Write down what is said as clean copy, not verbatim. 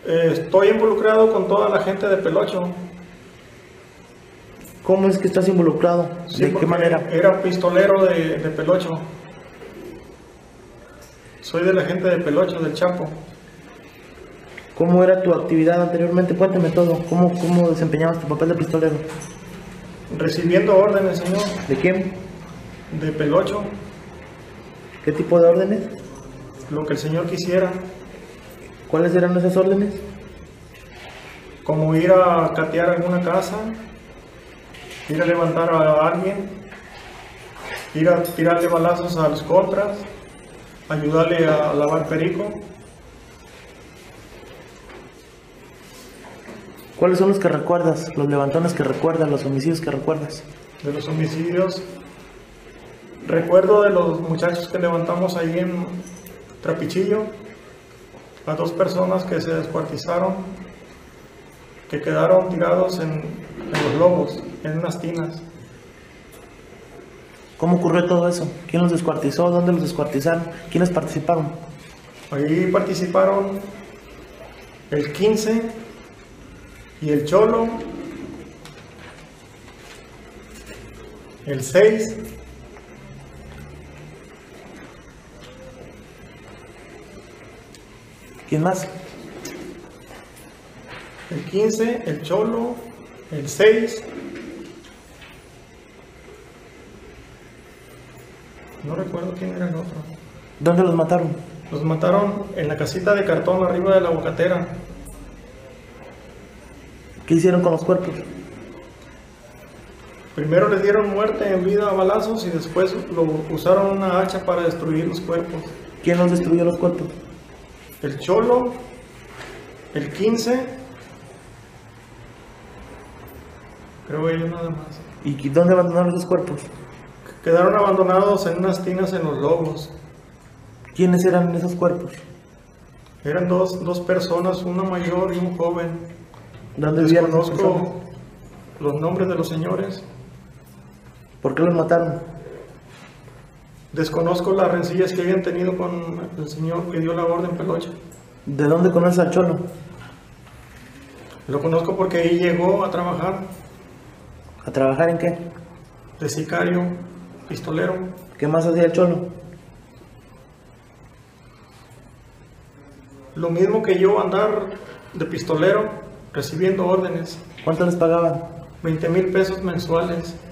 Estoy involucrado con toda la gente de Pelocho. ¿Cómo es que estás involucrado? Sí, ¿De qué porque manera? era pistolero de Pelocho. Soy de la gente de Pelocho, del Chapo. ¿Cómo era tu actividad anteriormente? Cuéntame todo. ¿Cómo desempeñabas tu papel de pistolero? Recibiendo órdenes, señor, ¿De quién? de Pelocho, ¿Qué tipo de órdenes? lo que el señor quisiera, ¿Cuáles eran esas órdenes? como ir a catear alguna casa, ir a levantar a alguien, ir a tirarle balazos a los contras, ayudarle a lavar perico. ¿Cuáles son los que recuerdas? Los levantones que recuerdas, los homicidios que recuerdas. De los homicidios, recuerdo de los muchachos que levantamos ahí en Trapichillo, a 2 personas que se descuartizaron, que quedaron tirados en los lobos, en unas tinas. ¿Cómo ocurrió todo eso? ¿Quién los descuartizó? ¿Dónde los descuartizaron? ¿Quiénes participaron? Ahí participaron el 15 y el Cholo, el 6, ¿Quién más? el 15, el Cholo, el 6, no recuerdo quién era el otro. ¿Dónde los mataron? Los mataron en la casita de cartón arriba de la aguacatera. ¿Qué hicieron con los cuerpos? Primero les dieron muerte en vida a balazos y después usaron una hacha para destruir los cuerpos. ¿Quién los destruyó los cuerpos? El Cholo, el 15, creo ellos nada más. ¿Y dónde abandonaron los cuerpos? Quedaron abandonados en unas tinas en los lobos. ¿Quiénes eran esos cuerpos? Eran dos personas, una mayor y un joven. ¿Dónde vivían esas personas? Desconozco los nombres de los señores. ¿Por qué los mataron? Desconozco las rencillas que habían tenido con el señor que dio la orden Pelocha. ¿De dónde conoces al Cholo? Lo conozco porque ahí llegó a trabajar ¿A trabajar en qué? de sicario, pistolero. ¿Qué más hacía el Cholo? Lo mismo que yo, andar de pistolero, recibiendo órdenes. ¿Cuánto les pagaban? 20,000 pesos mensuales.